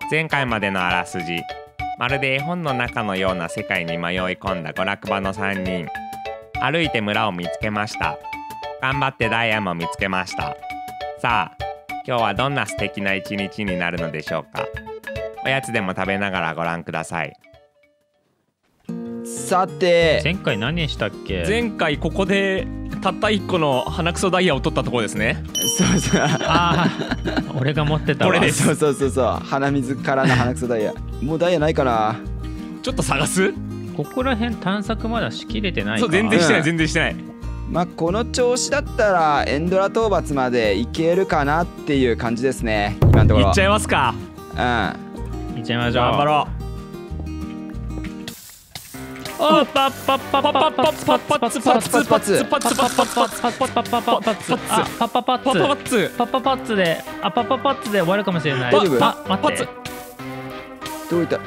前回までのあらすじ。まるで絵本の中のような世界に迷い込んだ娯楽場の3人。歩いて村を見つけました。頑張ってダイヤも見つけました。さあ、今日はどんな素敵な一日になるのでしょうか。おやつでも食べながらご覧ください。 さて、 前回何したっけ？ 前回ここでたった1個の鼻くそダイヤを取ったところですね。 そうそう、 ああ、俺が持ってたわ。 これですそう鼻水からの鼻くそダイヤ。もうダイヤないかな。 ちょっと探す。 ここら辺探索まだしきれてないか。 そう、全然してない、 うん全然してない。 まあこの調子だったらエンドラ討伐までいけるかなっていう感じですね、今のところ。 いっちゃいますか。 いっちゃいましょう。 頑張ろう。 あ、パッパッパッパッパッパッパッパッツパッツパッツパッツパッツパッツパッツパッツパッツパッツパッツパッパパッツパッパパッツパッパパッツでパッパッツで終わるかもしれない。 大丈夫？ あ、待って。 どういった？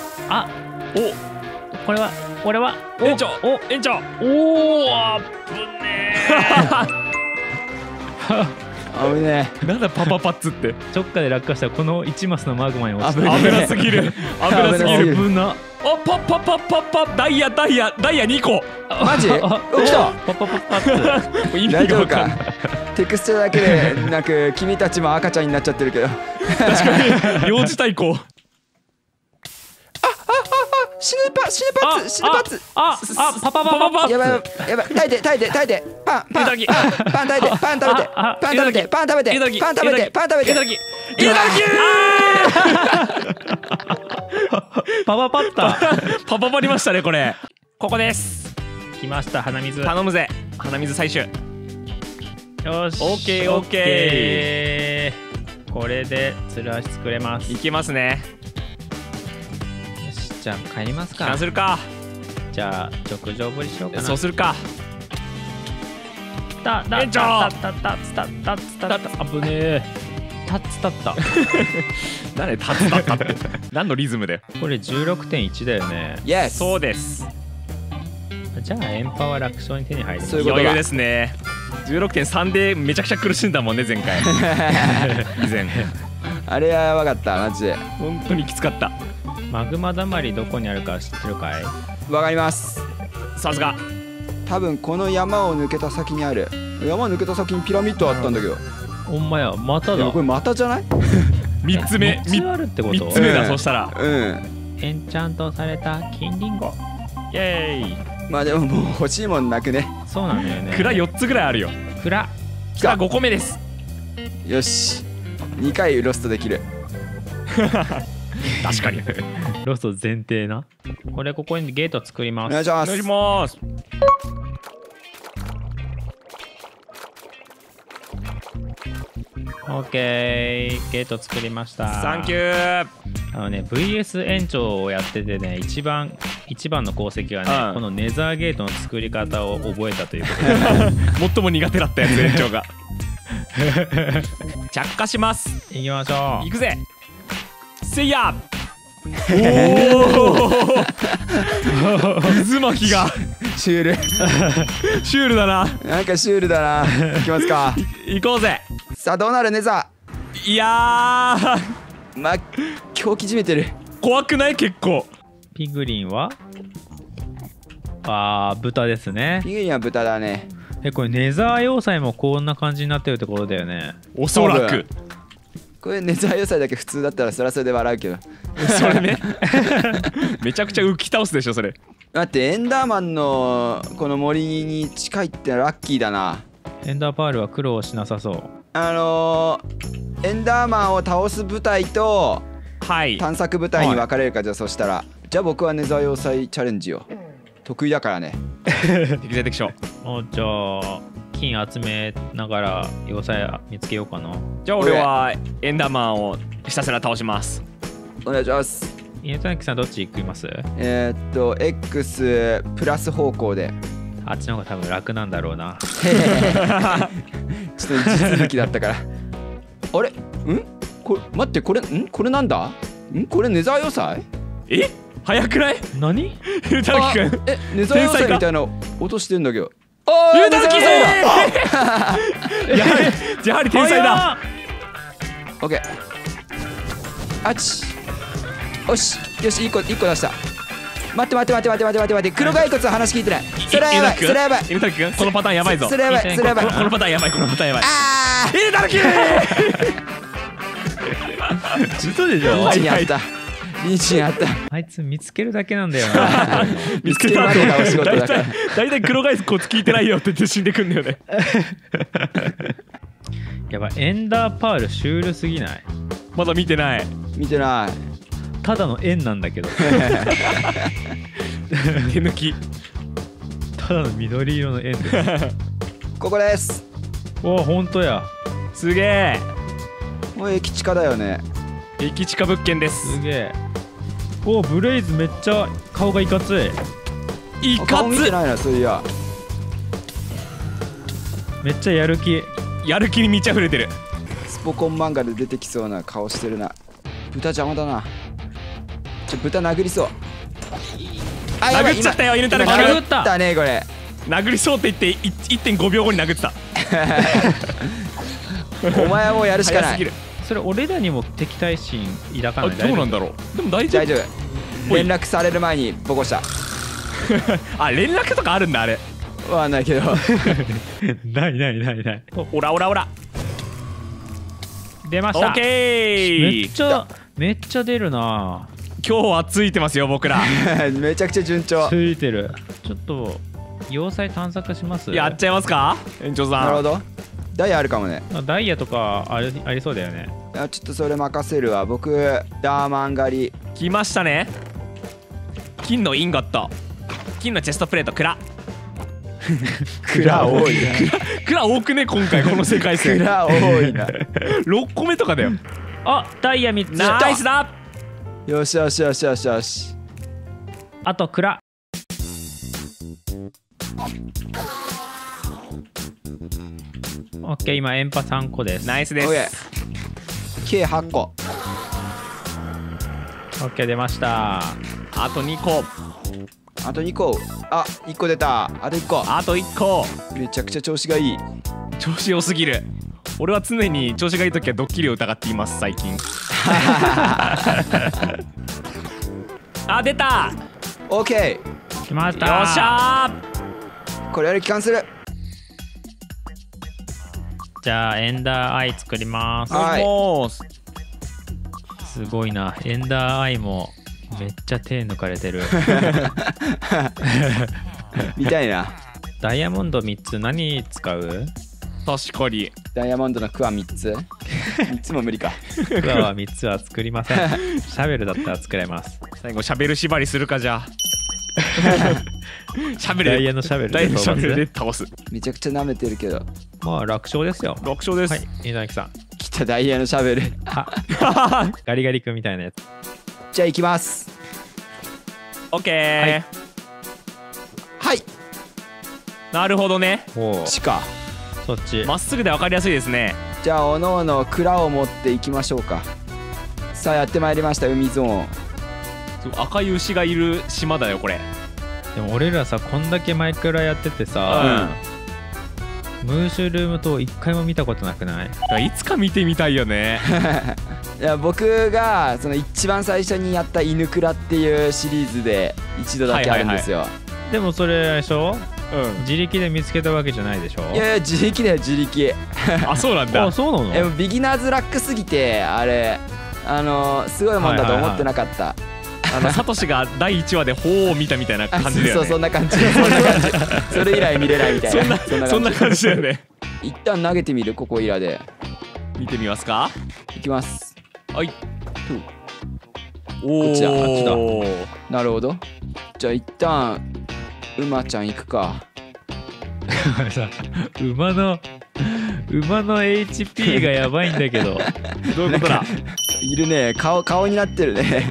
これは俺は園長、園長。 おお、あぶね危ねなんだパパパッツって。 直下で落下したこの1マスのマグマに落ちた。 危ね危なすぎる。危なすぎる。 危な。 お、パッパッパッパッパッ、ダイヤ2個。 え。マジ？お、来た。 パッパッパッツ。 意大丈夫味がわかんかない。。 テクスチャだけでなく君たちも赤ちゃんになっちゃってるけど。 確かに幼児対抗。 死ぬパツ。 パパパパパ。 やばい、耐えて、パン耐えて、パン食べて、パン食べて。 いただき。 パパパッタ。 パパパりましたね、これ。ここです。 来ました、鼻水。 頼むぜ。鼻水採取。 よし。 オッケーオッケー。これでつる足作れます。 いけますね。 よし、じゃあ帰りますかキャン。するか。 じゃあ直上ぶりしようかな。 そうするか。園長あぶねえ。タッツタッタ。 何でタツタッタって。何のリズムで。 これ 16.1 だよね。 イエス。 そうです。 じゃあエンパは楽勝に手に入ります。 そういうことだ余裕ですね。16.3 でめちゃくちゃ苦しんだもんね、前回。以前。 あれはやばかったマジで。 本当にきつかった。 マグマだまりどこにあるか知ってるかい？ わかります。 さすが。 多分この山を抜けた先にある。山抜けた先にピラミッドあったんだけど。 ほんまや、まただ。 でもこれまたじゃない？ 3つ目。 3つあるってこと 3つ目だ、 うんそしたら。 エンチャントされた金リンゴ。 イェーイ。 まあでももう欲しいもんなくね。 そうなんだよね。 蔵4つぐらいあるよ。 蔵。 来た。 5個目です。 よし。2回ロストできる。 確かに。 ロスト前提な。ここにゲート作ります。 お願いします。 お願いします。 オッケー、ゲート作りました。 サンキュー。 VS 園長をやっててね、一番の功績はね、 うんこのネザーゲートの作り方を覚えたということで。 最も苦手だったやつ、園長が。着火します。 行きましょ行くぜ。せいや。おお。渦巻きがシュール。 シュールだな。 なんかシュールだな。いきますか。 行こうぜ。 さあどうなるネザいやー、 ー。まあ狂気じめてる。 怖くない？結構。 う。ピグリンは豚ですね。 ピグリンは豚だね。 これネザー要塞もこんな感じになってるってことだよね。 おそらく。 これネザー要塞だけ普通だったらそれはそれで笑うけど。 それね。めちゃくちゃ浮き倒すでしょ、それ。 待って、エンダーマンのこの森に近いってラッキーだな。 エンダーパールは苦労しなさそう。 エンダーマンを倒す部隊とはい。 探索部隊に分かれるか。じゃあそしたらじゃあ僕はネザー要塞チャレンジよ。得意だからね。 適材適所。 じゃあ金集めながら要塞見つけようかな。 じゃあ俺はエンダーマンをひたすら倒します。 お願いします。 犬谷さんどっち行きます？ X プラス方向で。 あっちの方が多分楽なんだろうな。 ちょっと地続きだったから。あれ？これ待って、これなんだ？これネザー要塞？ え？早くない？ 何？ ゆうたきくん。 ネザー要塞みたいな音してんだけど。 ゆうたきネザー要塞だ。 やはり天才だ。 オッケー。あち。 よしよし、1個出した。待って黒骸骨は話聞いてない。それはやばい、それはやばい。 犬滝君このパターンやばいぞ。 それやばい、それやばい。 このパターンやばい、このパターンやばい。 あ犬滝嘘でしょ。 リーチにあった。リーチにあった。 あいつ見つけるだけなんだよな。 見つけたまでがお仕事だから。 大体黒骸骨聞いてないよって言って死んでくんだよね。 やばい、エンダーパールシュールすぎない？ まだ見てない。 見てない。 ただの円なんだけど。 手抜き。 ただの緑色の円です。 ここです。 お、ほんとや。 すげえ。 もう駅地下だよね。 駅地下物件です。 すげえ。お、ブレイズめっちゃ顔がいかつい。 いか顔見てつ。 ないな、そういや。 めっちゃやる気。 やる気に満ち溢れてる。 スポコン漫画で出てきそうな顔してるな。豚邪魔だな。豚殴りそう。あ、やばい、 殴っちゃったよ、犬たら今き。 殴ったね、これ。 殴りそうって言って 1.5 秒後に殴ってた。 お前はもうやるしかない。 早すぎる。 それ俺らにも敵対心抱かあ、 ない？ どうなんだろう。でも大丈大丈夫。 おい連絡される前にボコした。 夫。あ、連絡とかあるんだあれ。 わかんないけど。 ないないないない。 オラオラオラ。 出ました。 オッケー。 めっちゃ出るな。 今日はついてますよ僕ら。 めちゃくちゃ順調。 ついてる。ちょっと要塞探索します？ やっちゃいますか、園長さん。 なるほど。ダイヤあるかもね。 ダイヤとかありそうだよね。 あ、ちょっとそれ任せるわ。僕ダーマン狩り。 来ましたね。金のインゴット、金のチェストプレート、蔵。 蔵多いな。 蔵多くね今回この世界線。 蔵多いな。 6個目とかだよ。 あ、ダイヤ3つ。 ナイスだ。 よしよしよしよしよし。 あと蔵。オッケー、今エンパ3個です。 ナイスでオッケす。 ー。計8個。 オッケー、出ました。 あと2個。 あと2個。あ、1個出た。あと1個。 あと1個。 めちゃくちゃ調子がいい。 調子良すぎる。俺は常に調子がいい時はドッキリを疑っています最近。あ、出た。 オッケ来ました。 よっしゃー。これやる気関する。 じゃあエンダーアイ作ります。 はいもうすごいな。エンダーアイもめっちゃ手抜かれてる。 みたいな。 ダイヤモンド3つ何使う？ 確かに。 ダイヤモンドのクワ3つ。3つも無理か。 クワは3つは作りません。シャベルだったら作れます。 最後シャベル縛りするかじゃあ。シャベル。 ダイヤのシャベルダイヤでのシャベルで討倒す。 めちゃくちゃ舐めてるけど。 まあ楽勝ですよ。 楽勝です。 はい、稲垣さん。 来たダイヤのシャベル。 はガリガリ君みたいなやつ。 じゃあ行きます。 オッケー。 はい。 なるほどね。 おお、 地下。 そっち。 まっすぐで分かりやすいですね。 じゃあおのおの蔵を持っていきましょうか。さあやってまいりました海ゾーン。 そう赤い牛がいる島だよこれ。 でも俺らさ、こんだけマイクラやっててさ、ムーシュルームと一回も見たことなくない？ いつか見てみたいよね。 いや僕がその一番最初にやった犬蔵っていうシリーズで一度だけあるんですよ。 でもそれあれでしょ？ うん。 自力で見つけたわけじゃないでしょ？ いやいや自力だよ自力。 あ、そうなんだあ、。そうなの？ もうビギナーズラックすぎてあれすごいもんだと思ってなかった。 サトシが第1話で鳳を見たみたいな感じだよね。 そうそんな感じ。そんな感じ。それ以来見れないみたいな。 そんな感じだよね。 一旦投げてみるここいらで。 見てみますか。 いきます。 はい。 こっちだこっちだおー。 なるほど。じゃあ一旦馬ちゃん行くか。 さ、馬の HP がやばいんだけど。 どういうことだ。 いるね。顔になってるね。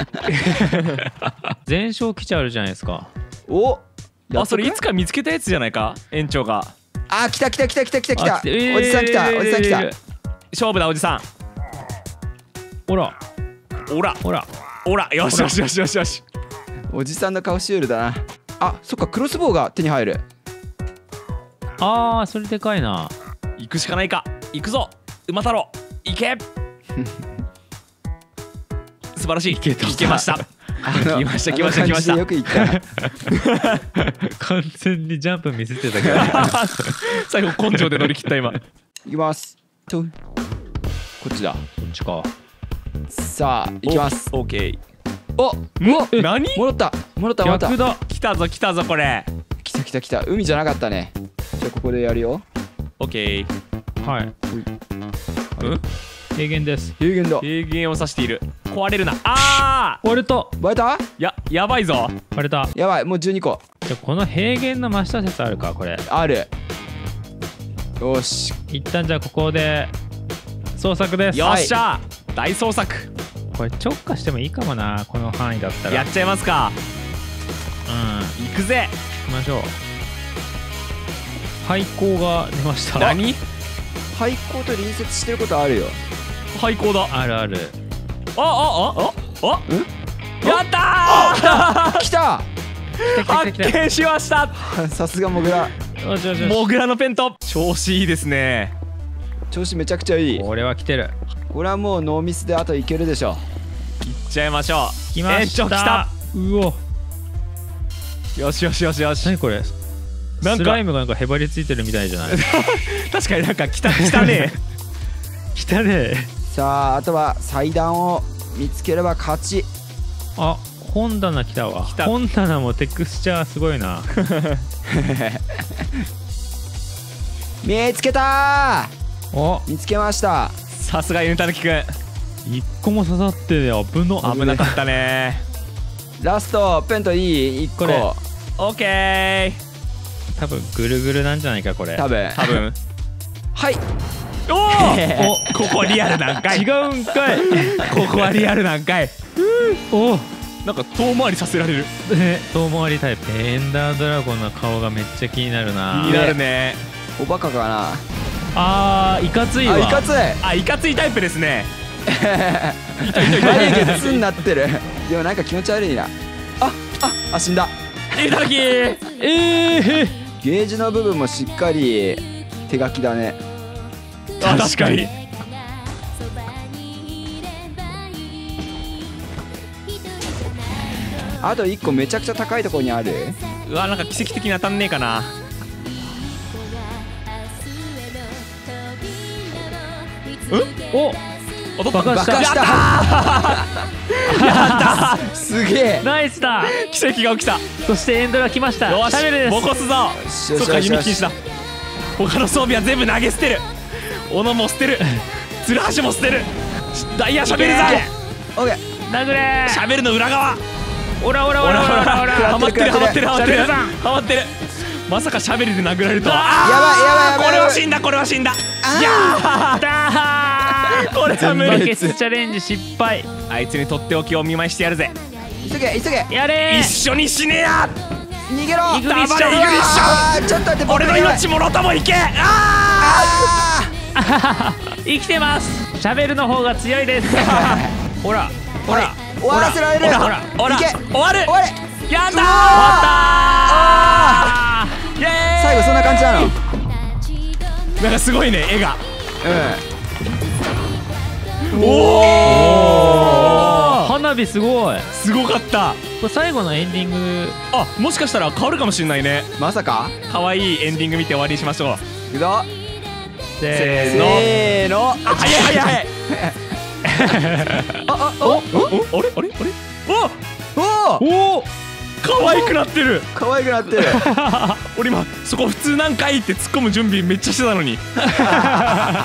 全勝来ちゃうじゃないですか。 おあ、それいつか見つけたやつじゃないか園長が。 あ、来た。おじさん来た。 勝負だおじさん。 ほらおらほら。 おら、よしよしよしよしよし。 おじさんの顔シュールだな。あ、そっかクロスボウが手に入る。 あー、それでかいな。 行くしかないか。行くぞ馬太郎行け。 素晴らしい。いけました。来ました来ましたあの感じで来ました。 よく言った。 完全にジャンプミスってたけど最後根性で乗り切った今。 いきますと、こっちだ。 こっちか。 さあ、いきます。 オッケお、 ー。何？ 戻った戻った戻った。 逆だ。 来たぞ来たぞこれ。 来た来た来た。海じゃなかったね。じゃあここでやるよ。 オッケー。 はいうん？ 平原です。 平原だ。 平原を指している。壊れるな。あ割れた割れた？ やばいぞ。 割れた。 やばい、もう12個じゃあこの平原の真下説あるかこれ。 ある。よし、 一旦じゃあここで捜索です。 よっしゃ。大捜索。 これ直下してもいいかもな、この範囲だったら。 やっちゃいますか。 うん、 行くぜ。 行きましょう。廃校が出ました。 何？ 廃校と隣接してることあるよ。 廃校だ。 あるある。 あやった来た来た来た来発見しました。 さすがモグラ。 た。よしよしよし。 モグラのペント調子いいですね。 調子めちゃくちゃいい。 これは来てる。 これはもうノーミスであといけるでしょ。 行っちゃいましょう。 来ました。 延長来た。 うお。 よしよしよしよし。 何これ。 なんかスライムがなんかへばりついてるみたいじゃない。 確かになんか来たね。 来たね。 さあ、あとは祭壇を見つければ勝ち。 あ、本棚来たわ。 来た本棚もテクスチャーすごいな。 見つけたお、 見つけました。 さすがユンタヌキくん。 一個も刺さってね、危の。 危なかったね。 ラストペントいい1個。 これオッケ多分ぐるぐるなんじゃないかこれ。 多分ー。多分。 はいおお。ここはリアルなんかい。 違うんかい。 ここはリアルなんかい。 お、 なんか遠回りさせられる。 遠回りタイプ。エンダードラゴンの顔がめっちゃ気になるな。 気になるね。 おバカかなあー、いかついわ。 あ、いかついあ、いかついタイプですね。 眉毛ツンなってる。でもなんか気持ち悪いな。あ、死んだ。 いただき。 えゲージの部分もしっかり手書きだね。 あ、確かに。 あと1個めちゃくちゃ高いところにある。 うわ、なんか奇跡的に当たんねえかな。 お、 当たった。 爆破した爆破したやったすげえ。 ナイスだ。 奇跡が起きた。 そしてエンドが来ました。 よしシャベルです。 ボコすぞ。 よしよそうか、 しよしよし弓禁止だ。他の装備は全部投げ捨てる。斧も捨てる。ツルハシも捨てる。ダイヤシャベル剤。 オッケー。 殴れシャベルの裏側。 オラオラオラオラオラオラ。 ハマってるハマってるハマってるシャベルさんハマってる。まさかシャベルで殴られるとは。 やばいやばいやばいこれは死んだこれは死んだ。いやーこれは無理。 バケツチャレンジ失敗。 あいつにとっておきをお見舞いしてやるぜ。 急げ急げ。 やれ一緒に死ねや。 逃げろ。 イグニッション黙れイグニッション。 ちょっと待って、僕俺の命もろともいけ。 生きてます。シャベルの方が強いです。ほらほら。 終わらせられる。 ほらほらいけ。 終わる。 終われ。 やったー。 終わったイエーイ。 最後そんな感じなの。 なんかすごいね絵が。 うん。 おお。 花火すごい。 すごかった。 これ最後のエンディング。 あ、もしかしたら変わるかもしれないね。 まさか。 可愛いエンディング見て終わりにしましょう。 いくぞ。 せーのせーの。 あ、早い早い早い。おあれあれあれ。 おおお。 可愛くなってる。 可愛くなってる。 俺今そこ普通なんかいって突っ込む準備めっちゃしてたのに。